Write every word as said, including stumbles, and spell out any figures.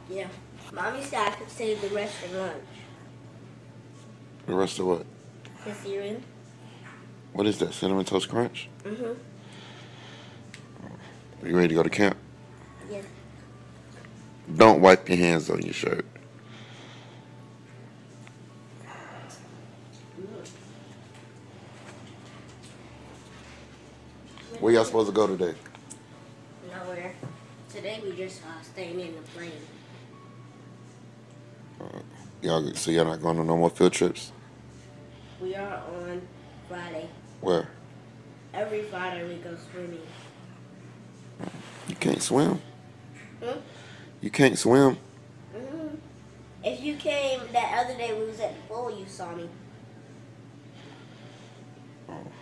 Yeah. Mommy said I could save the rest for lunch. The rest of what? The cereal. What is that? Cinnamon Toast Crunch? Mm-hmm. Are you ready to go to camp? Yeah. Don't wipe your hands on your shirt. Where y'all supposed to go today? Nowhere. Today we just uh, staying in the plane. Uh, y'all, so y'all not going on no more field trips? We are on Friday. Where? Every Friday we go swimming. You can't swim? Hmm? You can't swim? Mm-hmm. If you came that other day we was at the pool, you saw me. Oh.